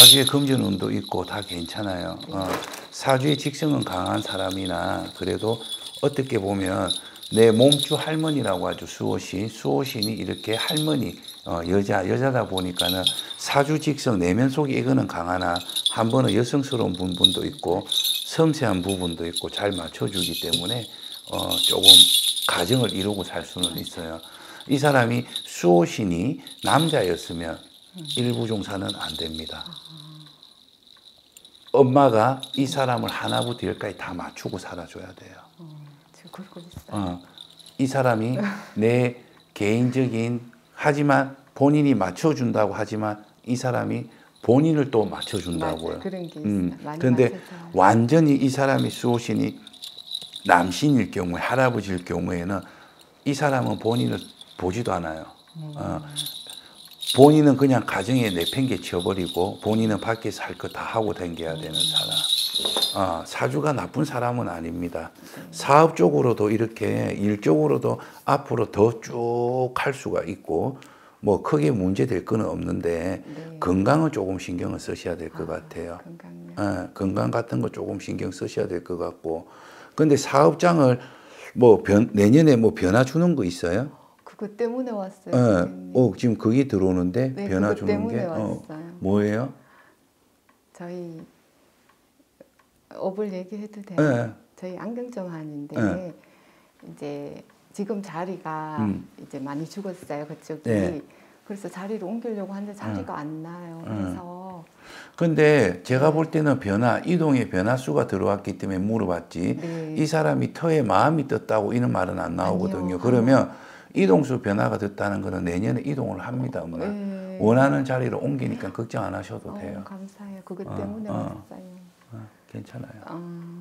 사주에 금전운도 있고 다 괜찮아요. 사주의 직성은 강한 사람이나 그래도 어떻게 보면 내 몸주 할머니라고 하죠. 수호신이 이렇게 할머니 여자다 보니까는 사주 직성 내면 속에 이거는 강하나 한 번은 여성스러운 부분도 있고 섬세한 부분도 있고 잘 맞춰주기 때문에 조금 가정을 이루고 살 수는 있어요. 이 사람이 수호신이 남자였으면 일부종사는 안 됩니다. 엄마가 이 사람을 하나부터 열까지 다 맞추고 살아줘야 돼요. 그러고 있어요. 이 사람이 내 개인적인 하지만 본인이 맞춰준다고 하지만 이 사람이 본인을 또 맞춰준다고요. 맞아, 그런 게 있어요. 많이 그런데 맞춰줘요. 완전히 이 사람이 수호신이 남신일 경우에 할아버지일 경우에는 이 사람은 본인을 보지도 않아요. 본인은 그냥 가정에 내팽개쳐버리고 본인은 밖에서 할 거 다 하고 다녀야 되는 사람. 사주가 나쁜 사람은 아닙니다. 사업적으로도 이렇게 일적으로도 앞으로 더 쭉 할 수가 있고 뭐 크게 문제될 건 없는데 네. 건강은 조금 신경을 쓰셔야 될 것 같아요. 건강 같은 거 조금 신경 쓰셔야 될 것 같고 근데 사업장을 뭐 내년에 뭐 변화 주는 거 있어요? 그것 때문에 왔어요. 지금 그게 들어오는데 네, 변화 그것 주는 때문에 게 왔어요. 뭐예요? 저희 업을 얘기해도 돼요? 네. 저희 안경점 하는데 네. 이제 지금 자리가 이제 많이 죽었어요. 그쪽이. 네. 그래서 자리를 옮기려고 하는데 자리가 안 나요. 그래서 근데 제가 볼 때는 이동의 변화수가 들어왔기 때문에 물어봤지 네. 이 사람이 터에 마음이 떴다고 이런 말은 안 나오거든요. 아니요. 그러면 이동수 변화가 됐다는 것은 내년에 이동을 합니다. 엄마. 네. 원하는 자리로 옮기니까 걱정 안 하셔도 돼요. 감사해요. 그것 때문에 왔어요. 괜찮아요.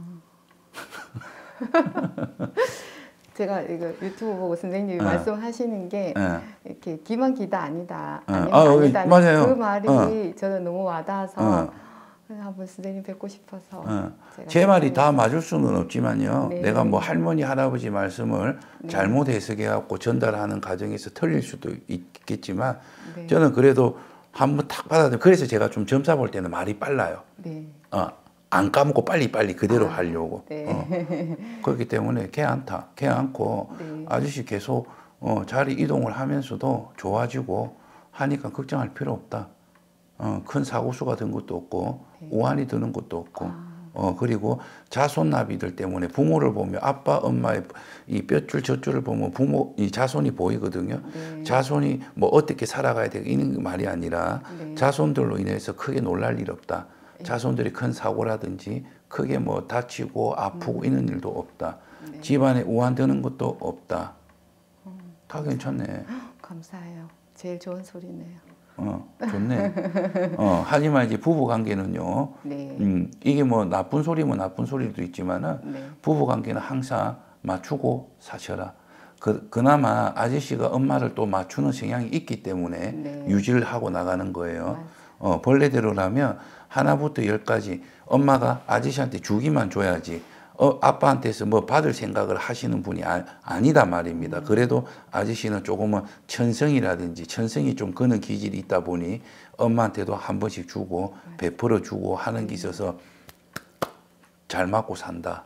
제가 이거 유튜브 보고 선생님이 말씀하시는 게 이렇게 기만 기다 아니다. 아니다. 맞아요. 그 말이 저는 너무 와닿아서 한번 선생님 뵙고 싶어서 제 말이 다 맞을 수는 없지만요. 네. 내가 뭐 할머니 할아버지 말씀을 잘못 해석해갖고 전달하는 과정에서 틀릴 수도 있겠지만 네. 저는 그래도 한번 탁 받아들여. 그래서 제가 좀 점사 볼 때는 말이 빨라요. 네. 안 까먹고 빨리빨리 그대로 하려고. 네. 그렇기 때문에 걔 않고 네. 아저씨 계속 자리 이동을 하면서도 좋아지고 하니까 걱정할 필요 없다. 큰 사고수가 든 것도 없고 우환이 드는 것도 없고 그리고 자손나비들 때문에 부모를 보면 아빠 엄마의 이 뼈줄 젖줄을 보면 이 자손이 보이거든요. 네. 자손이 뭐 어떻게 살아가야 되고 이런 말이 아니라 자손들로 인해서 크게 놀랄 일 없다. 자손들이 큰 사고라든지 크게 뭐 다치고 아프고 이런 일도 없다. 집안에 우환 드는 것도 없다. 다 괜찮네. 감사해요. 제일 좋은 소리네요. 좋네. 하지만 이제 부부 관계는요. 네. 이게 뭐 나쁜 소리면 나쁜 소리도 있지만은 부부 관계는 항상 맞추고 사셔라. 그나마 아저씨가 엄마를 또 맞추는 성향이 있기 때문에 유지를 하고 나가는 거예요. 본래대로라면 하나부터 10까지 엄마가 아저씨한테 주기만 줘야지 아빠한테서 뭐 받을 생각을 하시는 분이 아니다 말입니다. 그래도 아저씨는 조금은 천성이 좀 그는 기질이 있다 보니 엄마한테도 한 번씩 주고 베풀어 주고 하는 게 있어서 잘 맞고 산다.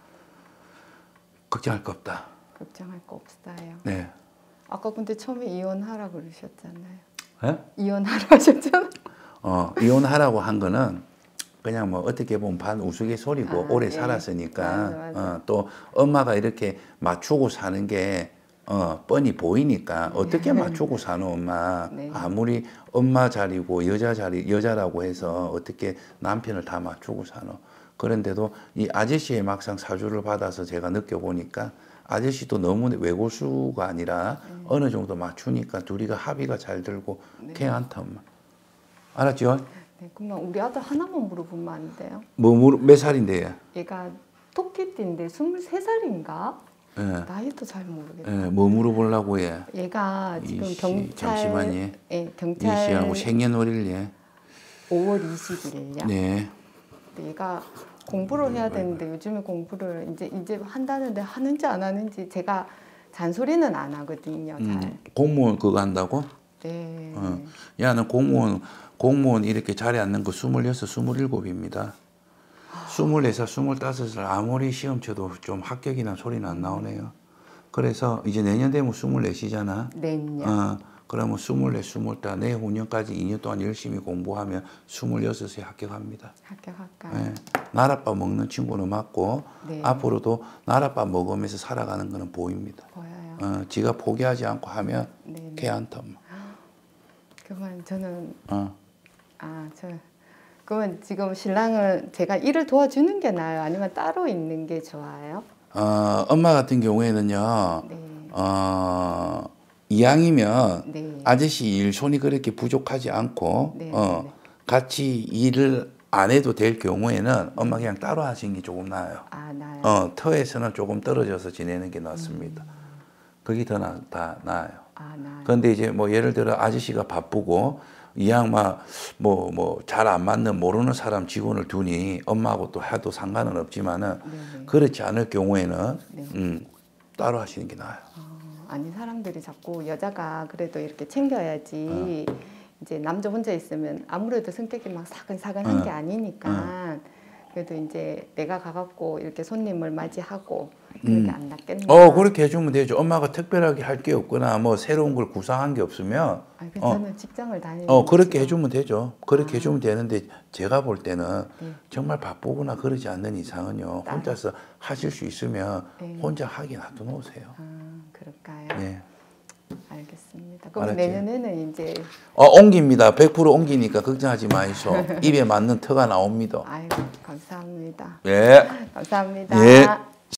걱정할 거 없다. 걱정할 거 없어요. 네. 아까 근데 처음에 이혼하라 그러셨잖아요. 네? 이혼하라 하셨잖아요. 이혼하라고 한 거는 그냥 뭐 어떻게 보면 반 우스갯소리고 오래 예. 살았으니까 맞아. 또 엄마가 이렇게 맞추고 사는 게 뻔히 보이니까 어떻게 맞추고 사노 엄마. 네. 아무리 엄마 자리고 여자라고 해서 어떻게 남편을 다 맞추고 사노. 그런데도 이 아저씨의 막상 사주를 받아서 제가 느껴보니까 아저씨도 너무 외골수가 아니라 어느 정도 맞추니까 둘이가 합의가 잘 들고 괜찮다 엄마. 알았죠? 네, 그러면 우리 아들 하나만 물어보면 안 돼요? 몇 살인데? 얘가 토끼띠인데 23살인가? 예. 나이도 잘 모르겠어요. 예, 뭐 물어보려고 해? 얘가 지금 경찰 잠시만요. 경찰 이씨하고 생년월일에 5월 20일이요. 네. 근데 얘가 공부를 해야 되는데 요즘에 공부를 이제 한다는데 하는지 안 하는지 제가 잔소리는 안 하거든요. 잘. 공무원 그거 한다고? 네. 야는 공무원 이렇게 자리에 앉는 거 26, 27입니다. 24살, 25살 아무리 시험 쳐도 좀 합격이나 소리는 안 나오네요. 그래서 이제 내년 되면 24이잖아. 내년. 그러면 24, 25, 내후년까지 2년 동안 열심히 공부하면 26에 합격합니다. 합격할까요? 네. 나랏밥 먹는 친구는 맞고 네. 앞으로도 나랏밥 먹으면서 살아가는 거는 보입니다. 보여요. 지가 포기하지 않고 하면 네. 걔한테 그러면 저는 그러면 지금 신랑은 제가 일을 도와주는 게 나아요? 아니면 따로 있는 게 좋아요? 엄마 같은 경우에는요. 네. 이왕이면 네. 아저씨 일 손이 그렇게 부족하지 않고 네. 같이 일을 안 해도 될 경우에는 엄마 그냥 따로 하시는 게 조금 나아요. 나아요. 터에서는 조금 떨어져서 지내는 게 낫습니다. 그게 더 나아요. 나아요. 그런데 이제 뭐 예를 들어 아저씨가 바쁘고 이왕 뭐 잘 안 맞는 모르는 사람 직원을 두니 엄마하고 또 해도 상관은 없지만은 그렇지 않을 경우에는 따로 하시는 게 나아요. 아니 사람들이 자꾸 여자가 그래도 이렇게 챙겨야지 이제 남자 혼자 있으면 아무래도 성격이 막 사근사근한 게 아니니까 그래도 이제 내가 가갖고 이렇게 손님을 맞이하고 그렇게 안 낫겠나? 그렇게 해주면 되죠. 엄마가 특별하게 할 게 없거나 뭐 새로운 걸 구상한 게 없으면 저는 직장을 다니는 그렇게 해주면 되죠. 그렇게 해주면 되는데 제가 볼 때는 정말 바쁘거나 그러지 않는 이상은요. 혼자서 하실 수 있으면 혼자 하게 놔둬놓으세요. 그럴까요? 네. 알겠습니다. 그럼 알았지? 내년에는 이제 옮깁니다. 100% 옮기니까 걱정하지 마이소. 입에 맞는 터가 나옵니다. 아이고 감사합니다. 예. 감사합니다. 예.